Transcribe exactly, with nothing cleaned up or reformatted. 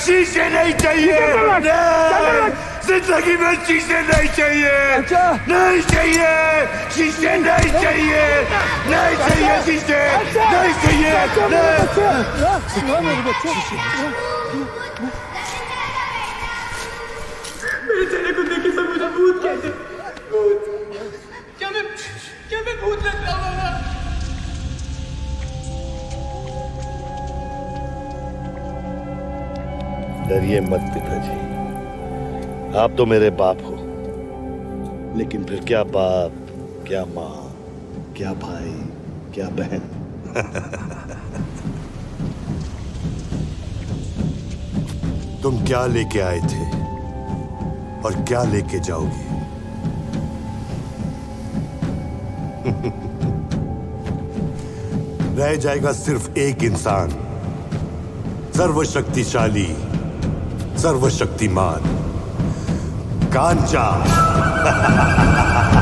शीशे नहीं चाहिए, जिंदगी में शीशे नहीं चाहिए, नहीं चाहिए शीशे, नहीं चाहिए, नहीं चाहिए शीशे, नहीं चाहिए। मेरे चेहरे को देख के सब मुझे भूत कहते हैं। भूत? क्या मैं क्या मैं भूत लगता हूँ? डरिए मत पिताजी, आप तो मेरे बाप हो, लेकिन फिर क्या बाप, क्या माँ, क्या भाई, क्या बहन। तुम क्या लेके आए थे और क्या लेके जाओगे? रह जाएगा सिर्फ एक इंसान, सर्वशक्तिशाली, सर्वशक्तिमान, कांचा।